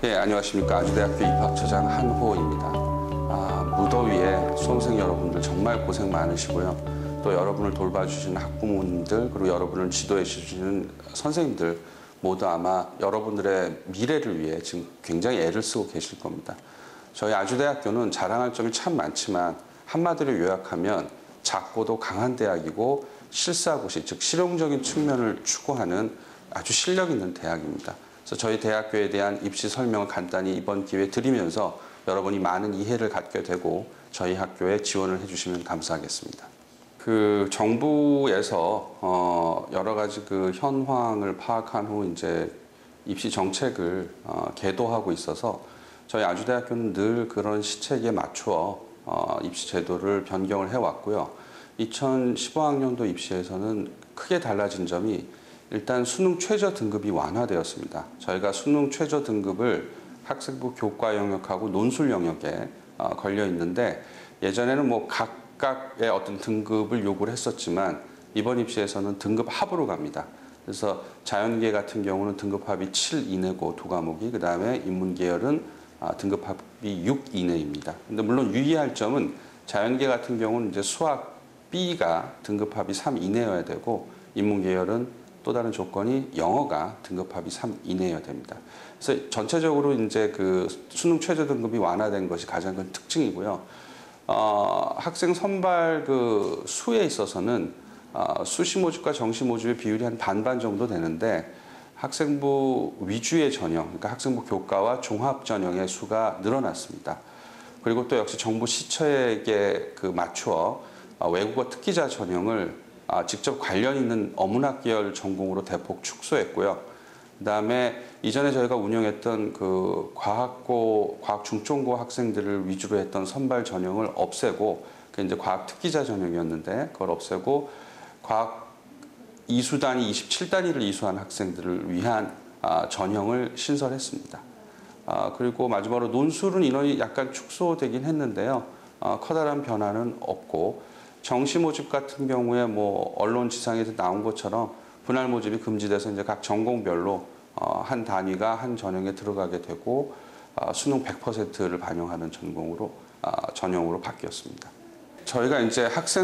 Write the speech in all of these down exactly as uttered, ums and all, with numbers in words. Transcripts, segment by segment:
예, 안녕하십니까. 아주대학교 입학처장 한호입니다. 아, 무더위에 수험생 여러분들 정말 고생 많으시고요. 또 여러분을 돌봐주시는 학부모님들, 그리고 여러분을 지도해 주시는 선생님들 모두 아마 여러분들의 미래를 위해 지금 굉장히 애를 쓰고 계실 겁니다. 저희 아주대학교는 자랑할 점이 참 많지만 한마디로 요약하면 작고도 강한 대학이고 실사고시, 즉 실용적인 측면을 추구하는 아주 실력 있는 대학입니다. 그래서 저희 대학교에 대한 입시 설명을 간단히 이번 기회에 드리면서 여러분이 많은 이해를 갖게 되고 저희 학교에 지원을 해주시면 감사하겠습니다. 그 정부에서 어 여러 가지 그 현황을 파악한 후 이제 입시 정책을 어 계도하고 있어서 저희 아주대학교는 늘 그런 시책에 맞추어 어 입시 제도를 변경을 해왔고요. 이천십오 학년도 입시에서는 크게 달라진 점이 일단 수능 최저 등급이 완화되었습니다. 저희가 수능 최저 등급을 학생부 교과 영역하고 논술 영역에 어, 걸려 있는데 예전에는 뭐 각각의 어떤 등급을 요구를 했었지만 이번 입시에서는 등급 합으로 갑니다. 그래서 자연계 같은 경우는 등급 합이 칠 이내고 두 과목이, 그 다음에 인문계열은 아, 등급 합이 육 이내입니다. 근데 물론 유의할 점은 자연계 같은 경우는 이제 수학 B가 등급 합이 삼 이내여야 되고 인문계열은 또 다른 조건이 영어가 등급합이 삼 이내여야 됩니다. 그래서 전체적으로 이제 그 수능 최저 등급이 완화된 것이 가장 큰 특징이고요. 어, 학생 선발 그 수에 있어서는 어, 수시 모집과 정시 모집의 비율이 한 반반 정도 되는데 학생부 위주의 전형, 그러니까 학생부 교과와 종합 전형의 수가 늘어났습니다. 그리고 또 역시 정부 시처에게 그 맞추어 어, 외국어 특기자 전형을 아, 직접 관련 있는 어문학 계열 전공으로 대폭 축소했고요. 그다음에 이전에 저희가 운영했던 그 과학고, 과학 중점고 학생들을 위주로 했던 선발 전형을 없애고, 그 이제 과학 특기자 전형이었는데 그걸 없애고 과학 이수 단위, 이십칠 단위를 이수한 학생들을 위한 아, 전형을 신설했습니다. 아, 그리고 마지막으로 논술은 인원이 약간 축소되긴 했는데요. 아, 커다란 변화는 없고. 정시 모집 같은 경우에 뭐 언론 지상에서 나온 것처럼 분할 모집이 금지돼서 이제 각 전공별로 어, 한 단위가 한 전형에 들어가게 되고 어, 수능 백 퍼센트를 반영하는 전공으로 어, 전형으로 바뀌었습니다. 저희가 이제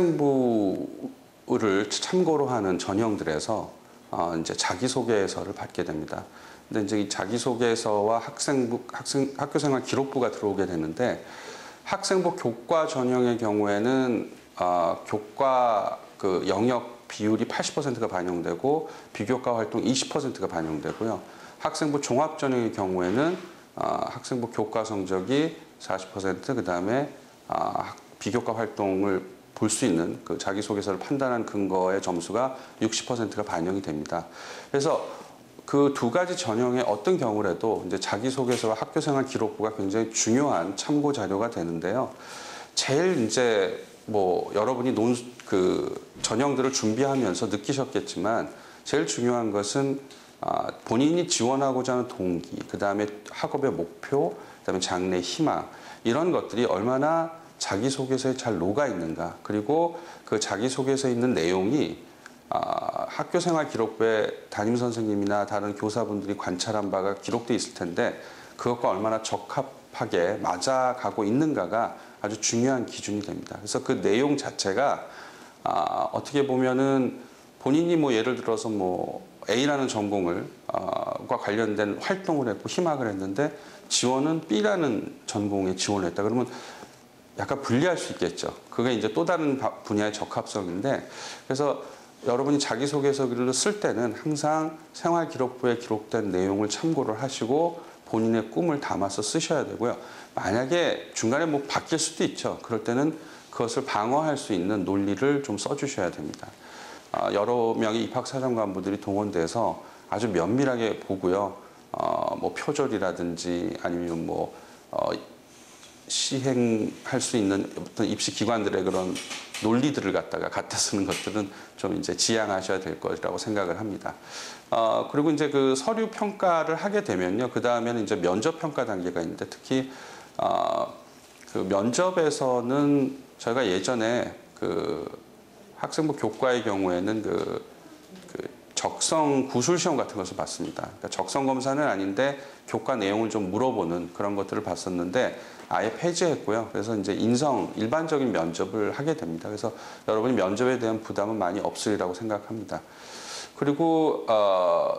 학생부를 참고로 하는 전형들에서 어, 이제 자기소개서를 받게 됩니다. 근데 이제 이 자기소개서와 학생부, 학생, 학교생활 기록부가 들어오게 되는데 학생부 교과 전형의 경우에는 어, 교과 그 영역 비율이 팔십 퍼센트가 반영되고 비교과 활동 이십 퍼센트가 반영되고요. 학생부 종합 전형의 경우에는 어, 학생부 교과 성적이 사십 퍼센트, 그 다음에 어, 비교과 활동을 볼 수 있는 그 자기소개서를 판단한 근거의 점수가 육십 퍼센트가 반영이 됩니다. 그래서 그 두 가지 전형의 어떤 경우라도 이제 자기소개서와 학교생활 기록부가 굉장히 중요한 참고 자료가 되는데요. 제일 이제 뭐 여러분이 논 그 전형들을 준비하면서 느끼셨겠지만 제일 중요한 것은 아, 본인이 지원하고자 하는 동기, 그 다음에 학업의 목표, 그 다음에 장래 희망, 이런 것들이 얼마나 자기소개서에 잘 녹아 있는가, 그리고 그 자기소개서에 있는 내용이 아, 학교생활 기록부에 담임선생님이나 다른 교사분들이 관찰한 바가 기록되어 있을 텐데 그것과 얼마나 적합하게 맞아가고 있는가가 아주 중요한 기준이 됩니다. 그래서 그 내용 자체가 아, 어떻게 보면은 본인이 뭐 예를 들어서 뭐 A라는 전공을 어, 과 관련된 활동을 했고 희망을 했는데 지원은 B라는 전공에 지원을 했다. 그러면 약간 불리할 수 있겠죠. 그게 이제 또 다른 분야의 적합성인데, 그래서 여러분이 자기소개서를 쓸 때는 항상 생활기록부에 기록된 내용을 참고를 하시고 본인의 꿈을 담아서 쓰셔야 되고요. 만약에 중간에 뭐 바뀔 수도 있죠. 그럴 때는 그것을 방어할 수 있는 논리를 좀 써주셔야 됩니다. 어, 여러 명의 입학사정관분들이 동원돼서 아주 면밀하게 보고요. 어, 뭐 표절이라든지 아니면 뭐 어, 시행할 수 있는 어떤 입시 기관들의 그런 논리들을 갖다가 갖다 쓰는 것들은 좀 이제 지양하셔야 될 것이라고 생각을 합니다. 어, 그리고 이제 그 서류 평가를 하게 되면요. 그 다음에는 이제 면접 평가 단계가 있는데 특히 어, 그 면접에서는 저희가 예전에 그 학생부 교과의 경우에는 그, 그 적성 구술 시험 같은 것을 봤습니다. 그러니까 적성 검사는 아닌데 교과 내용을 좀 물어보는 그런 것들을 봤었는데 아예 폐지했고요. 그래서 이제 인성 일반적인 면접을 하게 됩니다. 그래서 여러분이 면접에 대한 부담은 많이 없으리라고 생각합니다. 그리고 어,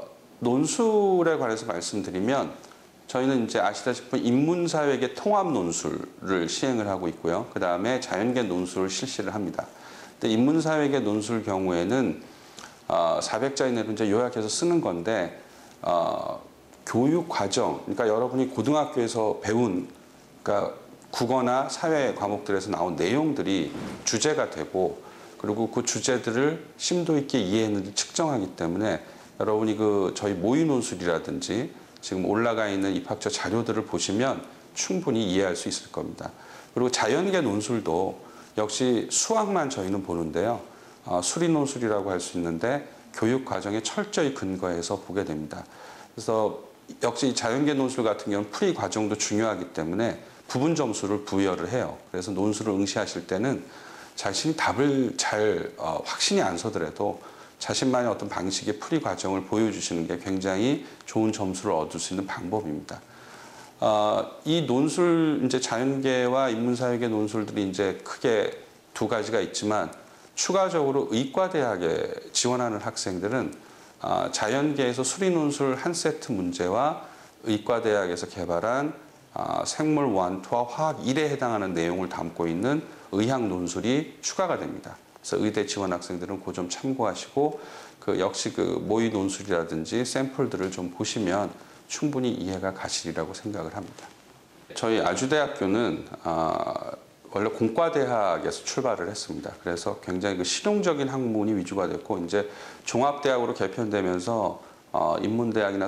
논술에 관해서 말씀드리면 저희는 이제 아시다시피 인문사회계 통합 논술을 시행을 하고 있고요. 그 다음에 자연계 논술을 실시를 합니다. 근데 인문사회계 논술 경우에는 어, 사백 자 이내로 이제 요약해서 쓰는 건데 어, 교육 과정, 그러니까 여러분이 고등학교에서 배운 그러니까 국어나 사회 과목들에서 나온 내용들이 주제가 되고 그리고 그 주제들을 심도 있게 이해했는지 측정하기 때문에 여러분이 그 저희 모의 논술이라든지 지금 올라가 있는 입학처 자료들을 보시면 충분히 이해할 수 있을 겁니다. 그리고 자연계 논술도 역시 수학만 저희는 보는데요. 어, 수리 논술이라고 할 수 있는데 교육 과정에 철저히 근거해서 보게 됩니다. 그래서 역시 자연계 논술 같은 경우는 풀이 과정도 중요하기 때문에 부분 점수를 부여를 해요. 그래서 논술을 응시하실 때는 자신이 답을 잘 어, 확신이 안 서더라도 자신만의 어떤 방식의 풀이 과정을 보여주시는 게 굉장히 좋은 점수를 얻을 수 있는 방법입니다. 어, 이 논술 이제 자연계와 인문사회계 논술들이 이제 크게 두 가지가 있지만 추가적으로 의과대학에 지원하는 학생들은 어, 자연계에서 수리 논술 한 세트 문제와 의과대학에서 개발한 어, 생물 일, 이와 화학 일에 해당하는 내용을 담고 있는 의학 논술이 추가가 됩니다. 그래서 의대 지원 학생들은 그 점 참고하시고 그 역시 그 모의 논술이라든지 샘플들을 좀 보시면 충분히 이해가 가시리라고 생각을 합니다. 저희 아주대학교는 어, 원래 공과대학에서 출발을 했습니다. 그래서 굉장히 그 실용적인 학문이 위주가 됐고 이제 종합대학으로 개편되면서 어, 인문대학이나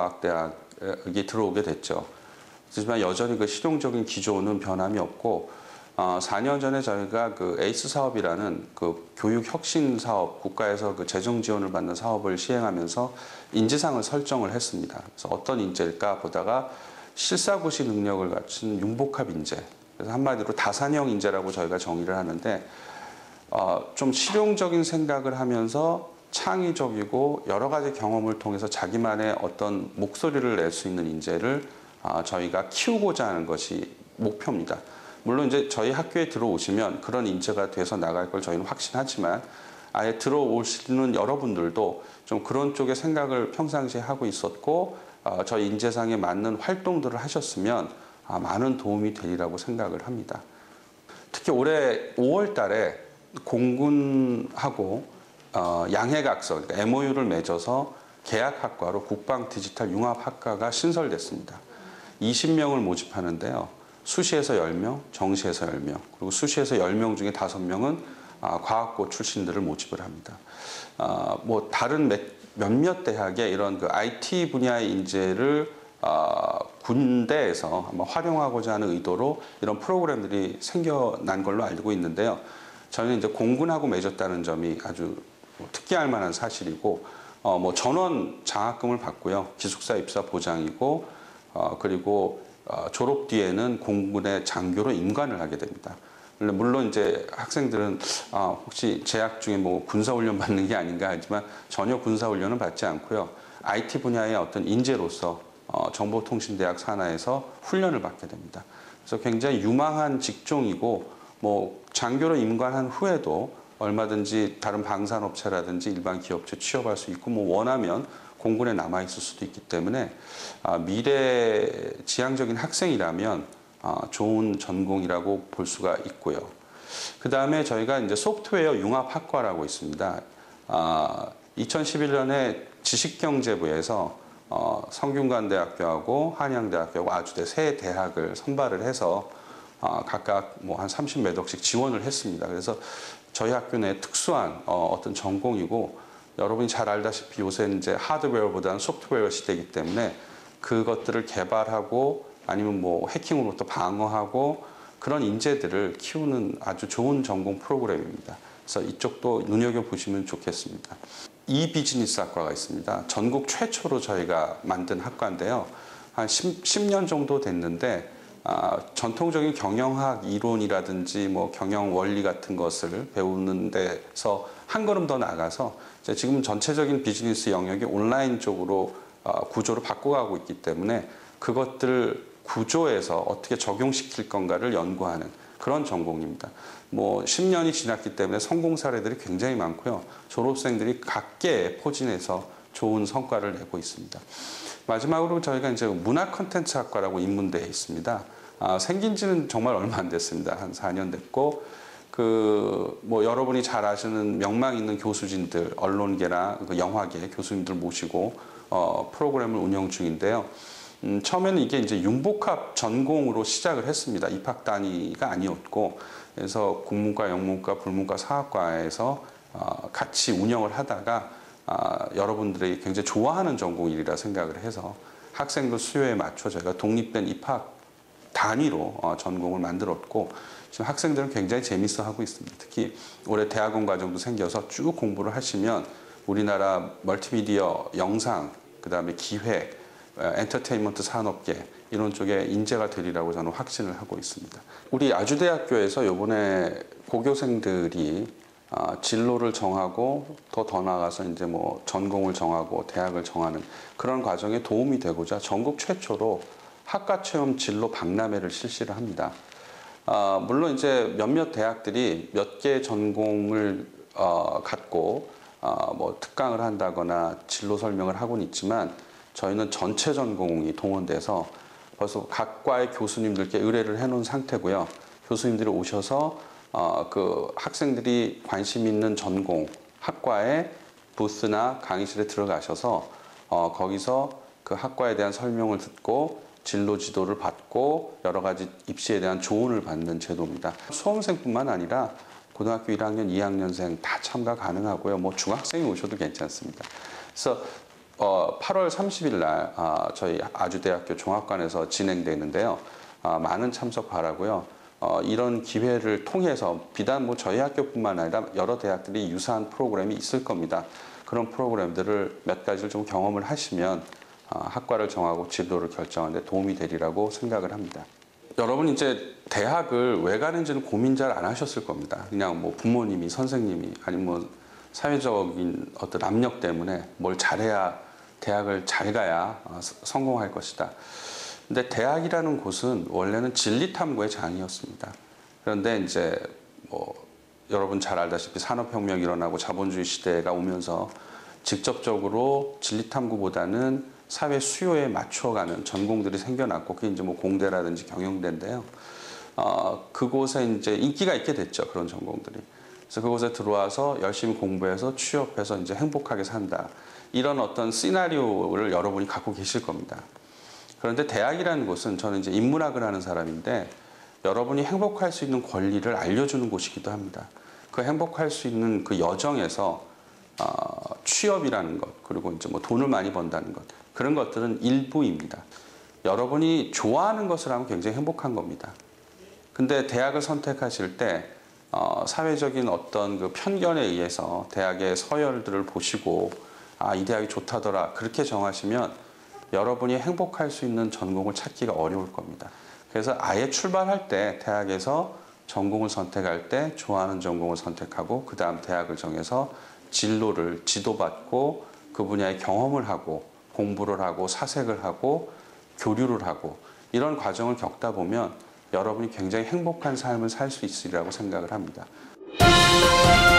사회과학대학이 들어오게 됐죠. 하지만 여전히 그 실용적인 기조는 변함이 없고 어, 사 년 전에 저희가 그 에이스 사업이라는 그 교육 혁신 사업, 국가에서 그 재정 지원을 받는 사업을 시행하면서 인재상을 설정을 했습니다. 그래서 어떤 인재일까 보다가 실사고시 능력을 갖춘 융복합 인재, 그래서 한마디로 다산형 인재라고 저희가 정의를 하는데 어, 좀 실용적인 생각을 하면서 창의적이고 여러 가지 경험을 통해서 자기만의 어떤 목소리를 낼 수 있는 인재를 어, 저희가 키우고자 하는 것이 목표입니다. 물론 이제 저희 학교에 들어오시면 그런 인재가 돼서 나갈 걸 저희는 확신하지만 아예 들어오시는 여러분들도 좀 그런 쪽의 생각을 평상시에 하고 있었고 어, 저희 인재상에 맞는 활동들을 하셨으면 아, 많은 도움이 되리라고 생각을 합니다. 특히 올해 오월 달에 공군하고 어, 양해각서, 그러니까 엠오유를 맺어서 계약학과로 국방디지털융합학과가 신설됐습니다. 이십 명을 모집하는데요. 수시에서 열 명, 정시에서 열 명, 그리고 수시에서 열 명 중에 다섯 명은 과학고 출신들을 모집을 합니다. 아, 뭐 다른 몇, 몇몇 대학의 이런 그 아이티 분야의 인재를 아, 군대에서 한번 활용하고자 하는 의도로 이런 프로그램들이 생겨난 걸로 알고 있는데요. 저희는 이제 공군하고 맺었다는 점이 아주 특기할 만한 사실이고, 어, 뭐 전원 장학금을 받고요. 기숙사 입사 보장이고, 어, 그리고 어, 졸업 뒤에는 공군의 장교로 임관을 하게 됩니다. 물론 이제 학생들은 어, 혹시 재학 중에 뭐 군사훈련 받는 게 아닌가 하지만 전혀 군사훈련은 받지 않고요. 아이티 분야의 어떤 인재로서 어, 정보통신대학 산하에서 훈련을 받게 됩니다. 그래서 굉장히 유망한 직종이고 뭐 장교로 임관한 후에도 얼마든지 다른 방산업체라든지 일반 기업체 취업할 수 있고 뭐 원하면 공군에 남아 있을 수도 있기 때문에 미래 지향적인 학생이라면 좋은 전공이라고 볼 수가 있고요. 그 다음에 저희가 이제 소프트웨어 융합학과라고 있습니다. 이천십일 년에 지식경제부에서 성균관대학교하고 한양대학교하고 아주대 세 대학을 선발을 해서 각각 뭐 한 삼십 몇 억씩 지원을 했습니다. 그래서 저희 학교 내 특수한 어떤 전공이고 여러분이 잘 알다시피 요새 이제 하드웨어보다는 소프트웨어 시대이기 때문에 그것들을 개발하고 아니면 뭐 해킹으로부터 방어하고 그런 인재들을 키우는 아주 좋은 전공 프로그램입니다. 그래서 이쪽도 눈여겨보시면 좋겠습니다. 이 비즈니스 학과가 있습니다. 전국 최초로 저희가 만든 학과인데요. 한 십 년 정도 됐는데 아, 전통적인 경영학 이론이라든지 뭐 경영 원리 같은 것을 배우는 데서 한 걸음 더 나가서 이제 지금 전체적인 비즈니스 영역이 온라인 쪽으로 어, 구조를 바꿔가고 있기 때문에 그것들 구조에서 어떻게 적용시킬 건가를 연구하는 그런 전공입니다. 뭐 십 년이 지났기 때문에 성공 사례들이 굉장히 많고요. 졸업생들이 각계에 포진해서 좋은 성과를 내고 있습니다. 마지막으로 저희가 이제 문화 콘텐츠 학과라고 입문되어 있습니다. 아, 생긴 지는 정말 얼마 안 됐습니다. 한 사 년 됐고, 그, 뭐, 여러분이 잘 아시는 명망 있는 교수진들, 언론계나 그 영화계 교수님들 모시고, 어, 프로그램을 운영 중인데요. 음, 처음에는 이게 이제 융복합 전공으로 시작을 했습니다. 입학 단위가 아니었고, 그래서 국문과, 영문과, 불문과, 사학과에서 어, 같이 운영을 하다가 아, 여러분들이 굉장히 좋아하는 전공이라 생각을 해서 학생들 수요에 맞춰 저희가 독립된 입학 단위로 어, 전공을 만들었고 지금 학생들은 굉장히 재밌어 하고 있습니다. 특히 올해 대학원 과정도 생겨서 쭉 공부를 하시면 우리나라 멀티미디어 영상, 그 다음에 기획, 엔터테인먼트 산업계 이런 쪽에 인재가 되리라고 저는 확신을 하고 있습니다. 우리 아주대학교에서 이번에 고교생들이 아, 진로를 정하고 또 더 나아가서 이제 뭐 전공을 정하고 대학을 정하는 그런 과정에 도움이 되고자 전국 최초로 학과 체험 진로 박람회를 실시를 합니다. 아, 물론 이제 몇몇 대학들이 몇 개 전공을 어, 갖고 어, 뭐 특강을 한다거나 진로 설명을 하고는 있지만 저희는 전체 전공이 동원돼서 벌써 각 과의 교수님들께 의뢰를 해놓은 상태고요. 교수님들이 오셔서 어, 그 학생들이 관심 있는 전공, 학과의 부스나 강의실에 들어가셔서 어, 거기서 그 학과에 대한 설명을 듣고 진로 지도를 받고 여러 가지 입시에 대한 조언을 받는 제도입니다. 수험생뿐만 아니라 고등학교 일 학년, 이 학년생 다 참가 가능하고요. 뭐 중학생이 오셔도 괜찮습니다. 그래서 어, 팔월 삼십일 날 어, 저희 아주대학교 종합관에서 진행되는데요. 어, 많은 참석 바라고요. 어, 이런 기회를 통해서 비단 뭐 저희 학교뿐만 아니라 여러 대학들이 유사한 프로그램이 있을 겁니다. 그런 프로그램들을 몇 가지를 좀 경험을 하시면 어, 학과를 정하고 진로를 결정하는 데 도움이 되리라고 생각을 합니다. 여러분 이제 대학을 왜 가는지는 고민 잘 안 하셨을 겁니다. 그냥 뭐 부모님이, 선생님이 아니면 뭐 사회적인 어떤 압력 때문에 뭘 잘해야 대학을 잘 가야 어, 성공할 것이다. 근데 대학이라는 곳은 원래는 진리탐구의 장이었습니다. 그런데 이제 뭐 여러분 잘 알다시피 산업혁명이 일어나고 자본주의 시대가 오면서 직접적으로 진리탐구보다는 사회 수요에 맞춰가는 전공들이 생겨났고 그게 이제 뭐 공대라든지 경영대인데요. 어, 그곳에 이제 인기가 있게 됐죠. 그런 전공들이. 그래서 그곳에 들어와서 열심히 공부해서 취업해서 이제 행복하게 산다. 이런 어떤 시나리오를 여러분이 갖고 계실 겁니다. 그런데 대학이라는 곳은 저는 이제 인문학을 하는 사람인데 여러분이 행복할 수 있는 권리를 알려주는 곳이기도 합니다. 그 행복할 수 있는 그 여정에서 어, 취업이라는 것 그리고 이제 뭐 돈을 많이 번다는 것 그런 것들은 일부입니다. 여러분이 좋아하는 것을 하면 굉장히 행복한 겁니다. 근데 대학을 선택하실 때 어, 사회적인 어떤 그 편견에 의해서 대학의 서열들을 보시고 아, 이 대학이 좋다더라 그렇게 정하시면 여러분이 행복할 수 있는 전공을 찾기가 어려울 겁니다. 그래서 아예 출발할 때 대학에서 전공을 선택할 때 좋아하는 전공을 선택하고 그 다음 대학을 정해서 진로를 지도받고 그 분야의 경험을 하고 공부를 하고 사색을 하고 교류를 하고 이런 과정을 겪다 보면 여러분이 굉장히 행복한 삶을 살 수 있으리라고 생각을 합니다.